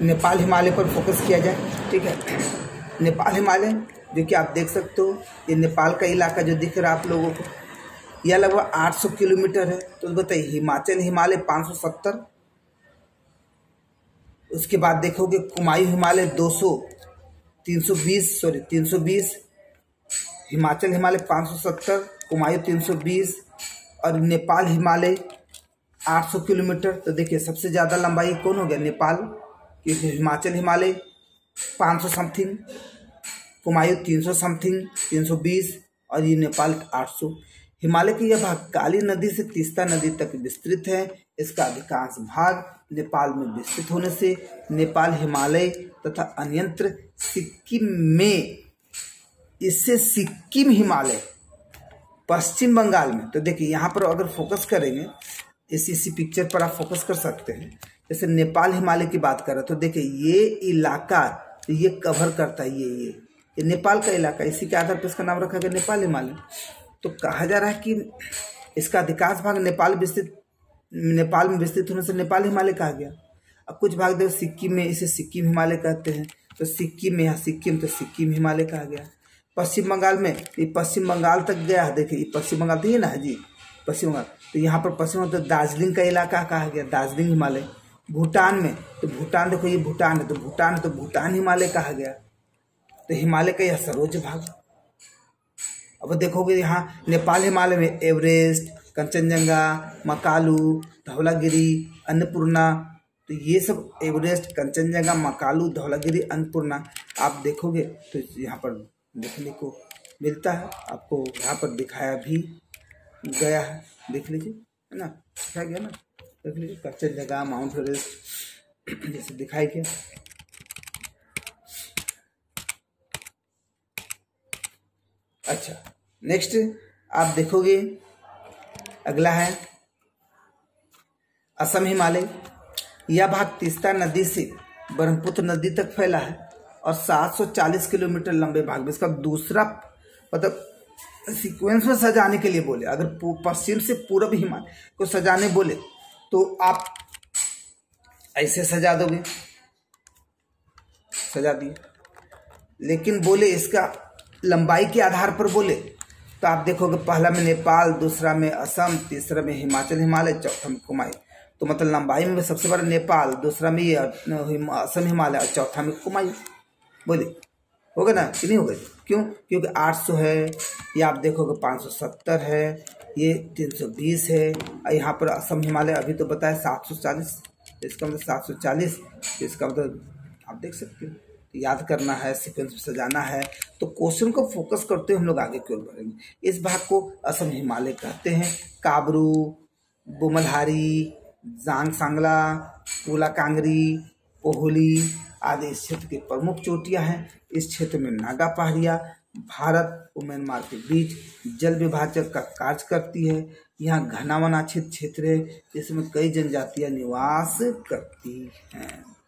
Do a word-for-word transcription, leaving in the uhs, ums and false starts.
नेपाल हिमालय पर फोकस किया जाए। ठीक है, नेपाल हिमालय जो कि आप देख सकते हो, ये नेपाल का इलाका जो दिख रहा है आप लोगों को, यह लगभग आठ सौ किलोमीटर है। तो बताइए हिमाचल हिमालय पाँच सौ सत्तर, उसके बाद देखोगे कुमायूं हिमालय दो सौ तीन सौ बीस सॉरी तीन सौ बीस, हिमाचल हिमालय पाँच सौ सत्तर, कुमायूं तीन सौ बीस और नेपाल हिमालय आठ सौ किलोमीटर। तो देखिए सबसे ज़्यादा लंबाई कौन हो गया, नेपाल, क्योंकि हिमाचल हिमालय पाँच सौ समथिंग, कुमायूं तीन सौ समथिंग तीन सौ बीस और ये नेपाल आठ सौ। हिमालय की यह भाग काली नदी से तीस्ता नदी तक विस्तृत है। इसका अधिकांश भाग नेपाल में विस्तृत होने से नेपाल हिमालय तथा अन्यत्र सिक्किम में, इससे सिक्किम हिमालय पश्चिम बंगाल में। तो देखिए यहाँ पर अगर फोकस करेंगे, इस इसी पिक्चर पर आप फोकस कर सकते हैं। जैसे नेपाल हिमालय की बात करें तो देखिए ये इलाका ये कवर करता है, ये ये ये नेपाल का इलाका, इसी के आधार पर इसका नाम रखा गया नेपाल हिमालय। तो कहा जा रहा है कि इसका अधिकांश भाग नेपाल विस्तृत नेपाल में विस्तृत होने से नेपाल हिमालय कहा गया। अब कुछ भाग देखो सिक्किम में, इसे सिक्किम हिमालय कहते हैं। तो सिक्किम में, यहाँ सिक्किम तो सिक्किम हिमालय कहा गया। पश्चिम बंगाल में ये पश्चिम बंगाल तक गया है। देखिए ये पश्चिम बंगाल तो ये ना है जी, पश्चिम बंगाल। तो यहाँ पर पश्चिम बंगाल तो दार्जिलिंग का इलाका कहा गया, दार्जिलिंग हिमालय। भूटान में तो भूटान देखो ये भूटान है, तो भूटान तो भूटान हिमालय कहा गया। तो हिमालय का यह सर्वोच्च भाग। अब देखोगे यहाँ नेपाल हिमालय में एवरेस्ट, कंचनजंगा, मकालू, धौलागिरी, अन्नपूर्णा, तो ये सब एवरेस्ट, कंचनजंगा, मकालू, धौलागिरी, अन्नपूर्णा आप देखोगे तो यहाँ पर देखने को मिलता है। आपको यहाँ पर दिखाया भी गया है, देख लीजिए, है ना, दिखाया गया ना, देख लीजिए कंचनजंगा, माउंट एवरेस्ट जैसे दिखाई गया। अच्छा, नेक्स्ट आप देखोगे अगला है असम हिमालय। यह भाग तीस्ता नदी से ब्रह्मपुत्र नदी तक फैला है और सात सौ चालीस किलोमीटर लंबे भाग में। इसका दूसरा मतलब सीक्वेंस में सजाने के लिए बोले, अगर पश्चिम से पूर्व हिमालय को सजाने बोले तो आप ऐसे सजा दोगे, सजा दिए। लेकिन बोले इसका लंबाई के आधार पर बोले तो आप देखोगे पहला में नेपाल, दूसरा में असम, तीसरा में हिमाचल हिमालय, चौथा में कुमायूं। तो मतलब लंबाई में सबसे बड़ा नेपाल, दूसरा में ये असम हिमालय और चौथा में कुमायूं। बोले होगा ना कि नहीं होगा? क्यों? क्योंकि आठ सौ है, ये आप देखोगे पाँच सौ सत्तर है, ये तीन सौ बीस है और यहाँ पर असम हिमालय अभी तो बताया सात सौ चालीस। इसका मतलब सात सौ चालीस, इसका मतलब आप देख सकते हो। याद करना है, सीक्वेंस में सजाना है। तो क्वेश्चन को फोकस करते हुए हम लोग आगे क्यों बढ़ेंगे। इस भाग को असम हिमालय कहते हैं। काबरू, बुमलहारी, जांग सांगला, कोला कांगरी, पोहली आदि इस क्षेत्र की प्रमुख चोटियां हैं। इस क्षेत्र में नागा पहाड़ियाँ भारत और म्यांमार के बीच जल विभाजक का कार्य करती है। यहाँ घना वनाच्छित क्षेत्र है जिसमें कई जनजातियां निवास करती हैं।